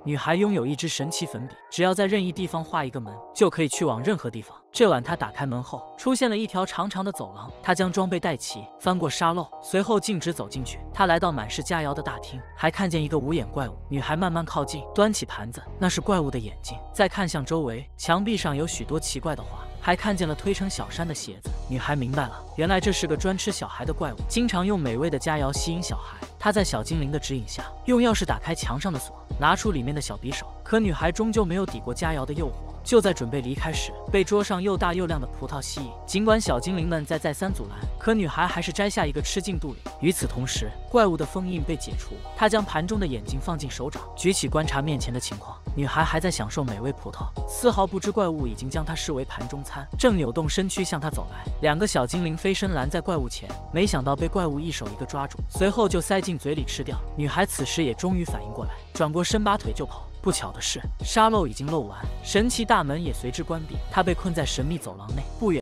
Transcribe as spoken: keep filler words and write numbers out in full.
女孩拥有一支神奇粉笔，只要在任意地方画一个门，就可以去往任何地方。这晚，她打开门后，出现了一条长长的走廊。她将装备带齐，翻过沙漏，随后径直走进去。她来到满是佳肴的大厅，还看见一个无眼怪物。女孩慢慢靠近，端起盘子，那是怪物的眼睛。再看向周围，墙壁上有许多奇怪的画，还看见了推成小山的鞋子。女孩明白了，原来这是个专吃小孩的怪物，经常用美味的佳肴吸引小孩。她在小精灵的指引下，用钥匙打开墙上的锁，拿出里面的小匕首。可女孩终究没有抵过佳肴的诱惑，就在准备离开时，被桌上又大又亮的葡萄吸引。尽管小精灵们在再三阻拦，可女孩还是摘下一个吃进肚里。与此同时，怪物的封印被解除，她将盘中的眼睛放进手掌，举起观察面前的情况。女孩还在享受美味葡萄，丝毫不知怪物已经将她视为盘中餐，正扭动身躯向她走来。两个小精灵飞身拦在怪物前，没想到被怪物一手一个抓住，随后就塞进嘴里吃掉。女孩此时也终于反应过来，转过身拔腿就跑。不巧的是，沙漏已经漏完，神奇大门也随之关闭，她被困在神秘走廊内。不远